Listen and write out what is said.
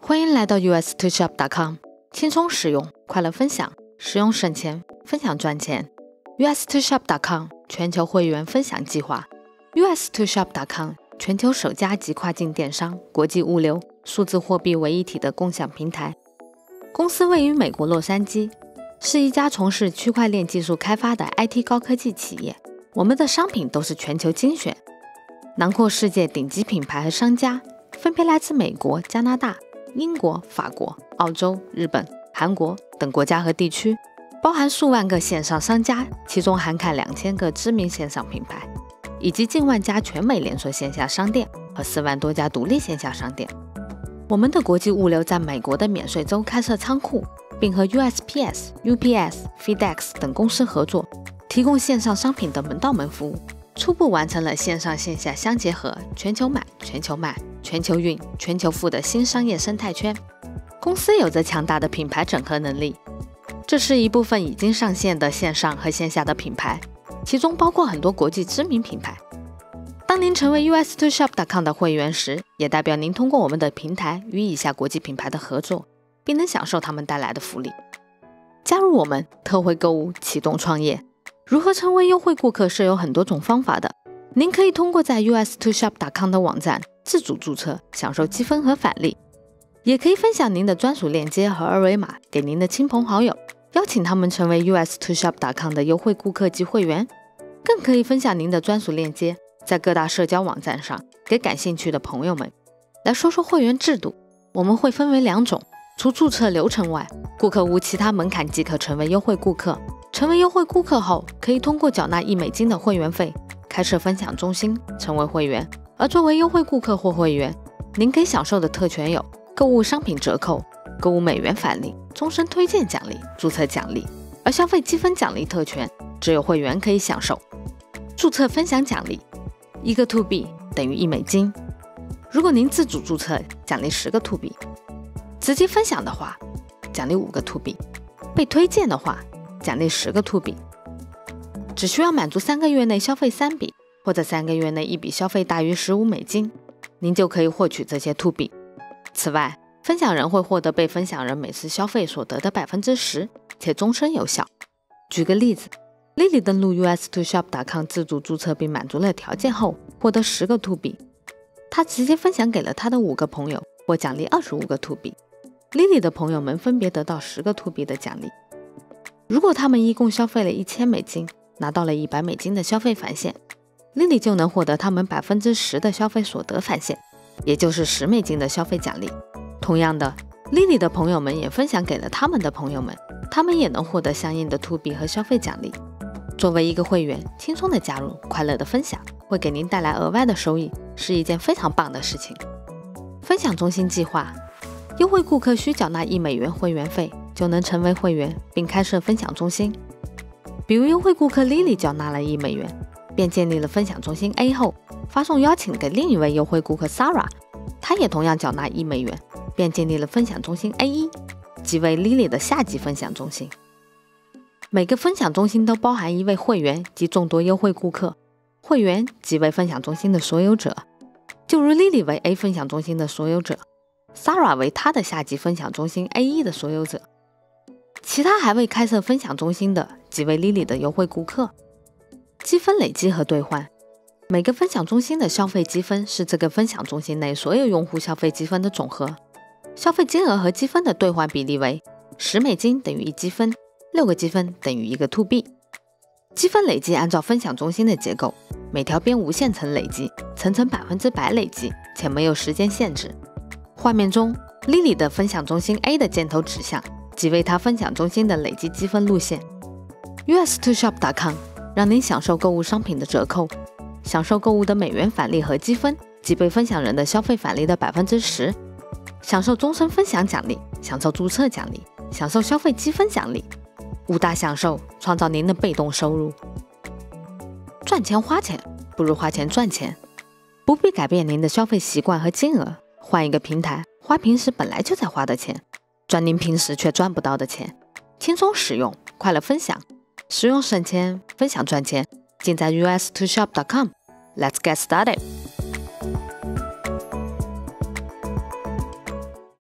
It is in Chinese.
欢迎来到 us2shop.com， 轻松使用，快乐分享，实用省钱，分享赚钱。us2shop.com 全球会员分享计划。us2shop.com 全球首家集跨境电商、国际物流、数字货币为一体的共享平台。公司位于美国洛杉矶，是一家从事区块链技术开发的 IT 高科技企业。我们的商品都是全球精选，囊括世界顶级品牌和商家，分别来自美国、加拿大、英国、法国、澳洲、日本、韩国等国家和地区，包含数万个线上商家，其中涵盖2000个知名线上品牌，以及近万家全美连锁线下商店和4万多家独立线下商店。我们的国际物流在美国的免税州开设仓库，并和 USPS、UPS、FedEx 等公司合作，提供线上商品的门到门服务，初步完成了线上线下相结合、全球买、全球卖、全球运、全球付的新商业生态圈。公司有着强大的品牌整合能力，这是一部分已经上线的线上和线下的品牌，其中包括很多国际知名品牌。当您成为 us2shop.com 的会员时，也代表您通过我们的平台与以下国际品牌的合作，并能享受他们带来的福利。加入我们，特惠购物，启动创业。如何成为优惠顾客是有很多种方法的，您可以通过在 us2shop.com 的网站自主注册，享受积分和返利，也可以分享您的专属链接和二维码给您的亲朋好友，邀请他们成为 us2shop.com 的优惠顾客及会员，更可以分享您的专属链接在各大社交网站上给感兴趣的朋友们。来说说会员制度，我们会分为2种，除注册流程外，顾客无其他门槛即可成为优惠顾客。成为优惠顾客后，可以通过缴纳$1的会员费，开设分享中心，成为会员。而作为优惠顾客或会员，您可以享受的特权有购物商品折扣、购物$返利、终身推荐奖励、注册奖励，而消费积分奖励特权只有会员可以享受。注册分享奖励，1个兔币等于$1。如果您自主注册，奖励10个兔币；直接分享的话，奖励5个兔币；被推荐的话，奖励10个兔币。只需要满足3个月内消费3笔，或者3个月内一笔消费大于$15，您就可以获取这些兔币。此外，分享人会获得被分享人每次消费所得的10%，且终身有效。举个例子，Lily 登录 us2shop.com 自主注册并满足了条件后，获得10个兔币，她直接分享给了她的5个朋友，或奖励25个兔币。Lily 的朋友们分别得到10个兔币的奖励。如果他们一共消费了$1000，拿到了$100的消费返现， Lily 就能获得他们10%的消费所得返现，也就是$10的消费奖励。同样的， Lily 的朋友们也分享给了他们的朋友们，他们也能获得相应的兔币和消费奖励。作为一个会员，轻松的加入，快乐的分享，会给您带来额外的收益，是一件非常棒的事情。分享中心计划，优惠顾客需缴纳$1会员费，就能成为会员并开设分享中心。比如优惠顾客 Lily 缴纳了$1，便建立了分享中心 A 后，发送邀请给另一位优惠顾客 Sarah， 她也同样缴纳$1，便建立了分享中心 A1， 即为 Lily 的下级分享中心。每个分享中心都包含一位会员及众多优惠顾客，会员即为分享中心的所有者，就如 Lily 为 A 分享中心的所有者， Sarah 为她的下级分享中心 A1 的所有者。其他还未开设分享中心的，即为 Lily 的优惠顾客。积分累积和兑换，每个分享中心的消费积分是这个分享中心内所有用户消费积分的总和，消费金额和积分的兑换比例为$10等于1积分，6个积分等于1个兔币。积分累积按照分享中心的结构，每条边无限层累积，层层100%累积，且没有时间限制。画面中 Lily 的分享中心 A 的箭头指向，即为他分享中心的累积积分路线。us2shop.com 让您享受购物商品的折扣，享受购物的$返利和积分，及被分享人的消费返利的10%，享受终身分享奖励，享受注册奖励，享受消费积分奖励，5大享受，创造您的被动收入。赚钱花钱，不如花钱赚钱。不必改变您的消费习惯和金额，换一个平台，花平时本来就在花的钱，赚您平时却赚不到的钱。轻松使用，快乐分享，实用省钱，分享赚钱，尽在us2shop.com。Let's get started.